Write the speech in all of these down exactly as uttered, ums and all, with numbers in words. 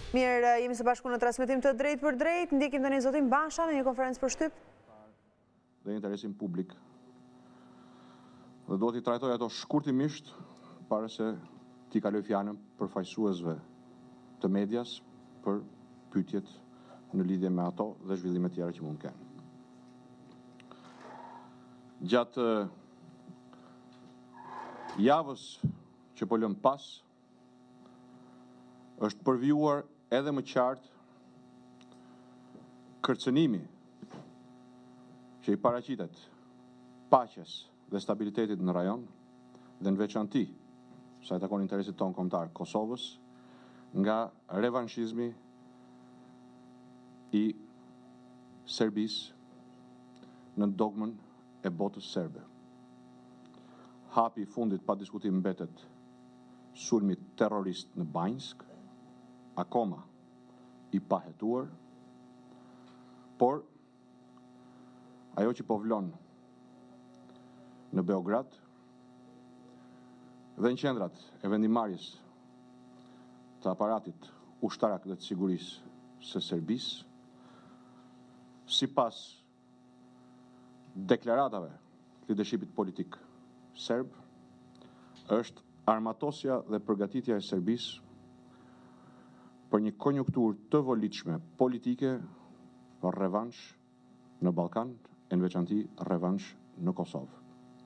Mirë, jemi së bashku në transmetim të drejt për drejt, ndjekim të një zotin Basha në një konferencë për shtyp. Dhe interesin publik. Dhe do t'i trajtoj ato shkurtimisht, pare se t'i kaloj fjanën për fajsuesve të medias për pyetjet në lidhje me ato dhe zhvillimet tjera që mund kenë. Gjatë javës që po lëm pas, është përvijuar edhe më qartë kërcënimi që i paraqitet paqes dhe stabilitetit në rajon dhe në veçanti sa i takon interesit tonë kombëtar Kosovës nga revanshizmi i Serbisë në dogmën e botës serbe. Hapi i fundit pa diskutim mbetet sulmi terrorist në Banjsk, akoma i pahetuar, por ajo që po vlon në Beograd dhe në qendrat e vendimarrjes të aparatit ushtarak dhe të sigurisë së Serbisë, sipas deklaratave të leadershipit politik serb, është armatosja dhe përgatitja e Serbisë për një konjunkturë të volitshme politike për revansh në Ballkan, e në veçanti revansh në Kosovë.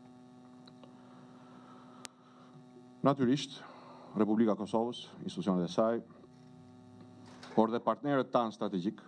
Natyrisht, Republika Kosovës, institucionet e saj, por dhe partnerët tanë strategjik,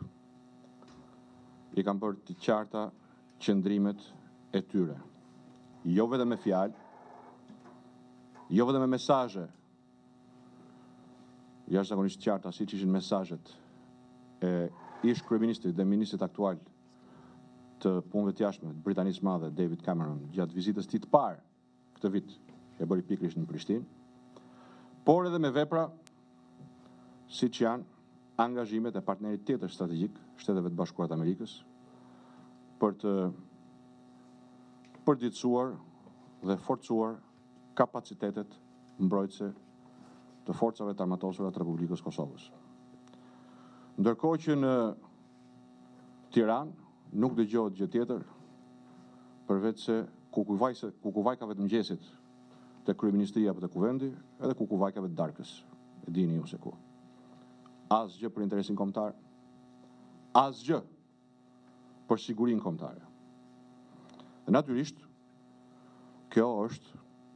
i kanë bërë të qarta qëndrimet e tyre. Jo vetëm me fjalë, jo vetëm me mesazhe jashtëzakonisht qarta, siç ishin mesazhet e ish kryeministrit dhe ministrit aktual të punëve të jashtme të Britanisë Madhe, David Cameron, gjatë vizitës tij të parë këtë vit, që e bëri pikërisht në Prishtinë, por edhe me vepra siç janë angazhimet e partnerit tjetër strategjik, Shteteve të Bashkuara të Amerikës, për të përditësuar dhe forcuar kapacitetet mbrojtëse të forcave të armatosura të Republikës Kosovës. Ndërkohë që në Tiranë nuk dëgjohet gjë tjetër përveç se kukuvajkave të mëngjesit të kryeministria apo të kuvendi, edhe kukuvajkave të darkës. E dini ju se ku. Asgjë për interesin kombëtar, asgjë për sigurinë kombëtare. Dhe natyrisht, kjo është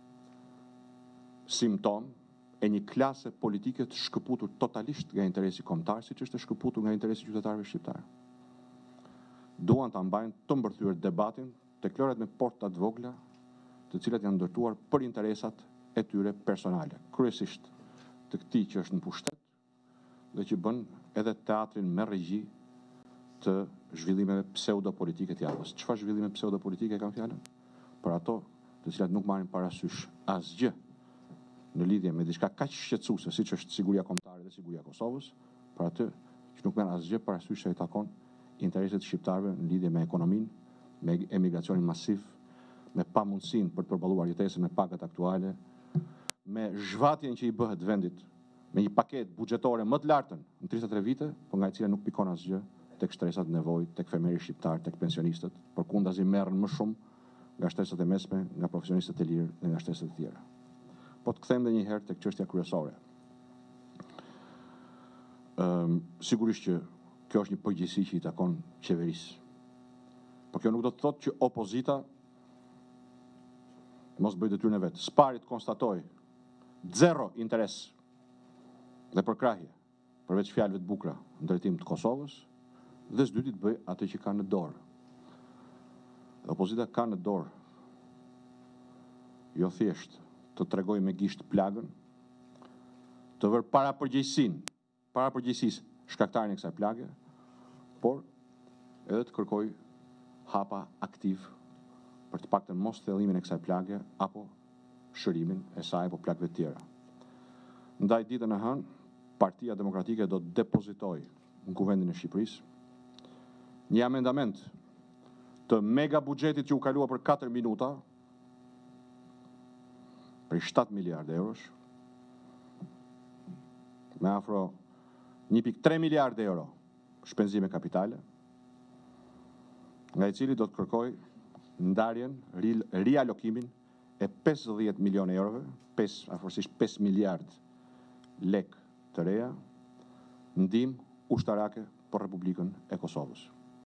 simptom e një klase politike të shkëputur totalisht nga interesi kombëtar, siç është e shkëputur nga interesi i qytetarëve shqiptar. Duan ta mbajnë të mbërthyer debatin tek lërat me porta të vogla, të cilat janë ndërtuar për interesat e tyre personale, kryesisht të këtij që është në pushtet dhe që bën edhe teatrin me regji të zhvillimeve pseudopolitike të javës. Çfarë zhvillime pseudopolitike kanë fjalën? Për ato të cilat nuk marrin parasysh asgjë në lidhje me diçka kaq shqetësuese siç është siguria kombëtare dhe siguria e Kosovës, për atë që nuk merr asgjë parasysh se i takon interesat e shqiptarëve në lidhje me ekonominë, me emigracionin masiv, me pamundësinë për të përballuar jetesën me pagat aktuale, me zhvatjen që i bëhet vendit me një paketë buxhetore më të lartën në tridhjetë e tre vite, por nga e cila nuk pikon asgjë tek shtresat nevojë, tek fermerët shqiptar, tek pensionistët, përkundazi merren më shumë nga shtresat e mesme, nga profesionistët e lirë dhe nga shtresat e tjera. Po të kthejmë edhe një herë tek çështja kryesore. Ëm, sigurisht që kjo është një përgjegjësi që i takon qeverisë. Por kjo nuk do të thotë që opozita mos bëj detyrën e vet. Sparit konstatoi zero interes dhe përkrahje përveç fjalëve të bukura në drejtim të Kosovës, dhe së dyti të bëj atë që ka në dorë. Dhe opozita ka në dorë jo thjesht të tregoj me gisht plagën, të vërë para përgjegjësinë, para përgjegjësisë shkaktarin e kësaj plage, por edhe të kërkoj hapa aktiv për të paktën mos thellimin e kësaj plage apo shërimin e saj apo plagëve të tjera. Ndaj ditën e hënë, Partia Demokratike do të depozitoj në Kuvendin e Shqipërisë një amendament të mega buxhetit që u kalua për katër minuta, për shtatë miliardë eurosh, me afro një pikë tre miliardë euro shpenzime kapitale, nga i cili do të kërkoj ndarjen, rialokimin e pesëdhjetë milionë eurove, afërsisht pesë miliardë lek të reja, ndihmë ushtarake për Republikën e Kosovës.